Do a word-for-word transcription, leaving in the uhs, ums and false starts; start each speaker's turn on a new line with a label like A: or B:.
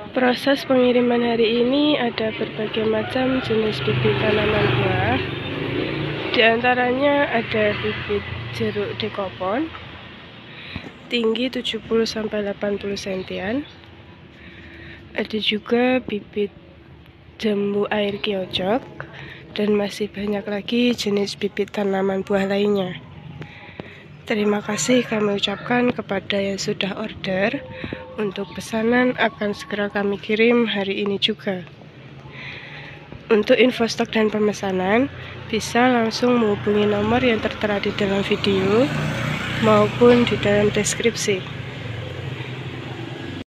A: Proses pengiriman hari ini ada berbagai macam jenis bibit tanaman buah. Di antaranya ada bibit jeruk dekopon, tinggi tujuh puluh sampai delapan puluh sentian. Ada juga bibit jambu air kiocok, dan masih banyak lagi jenis bibit tanaman buah lainnya. Terima kasih kami ucapkan kepada yang sudah order. Untuk pesanan akan segera kami kirim hari ini juga. Untuk info stok dan pemesanan, bisa langsung menghubungi nomor yang tertera di dalam video maupun di dalam deskripsi.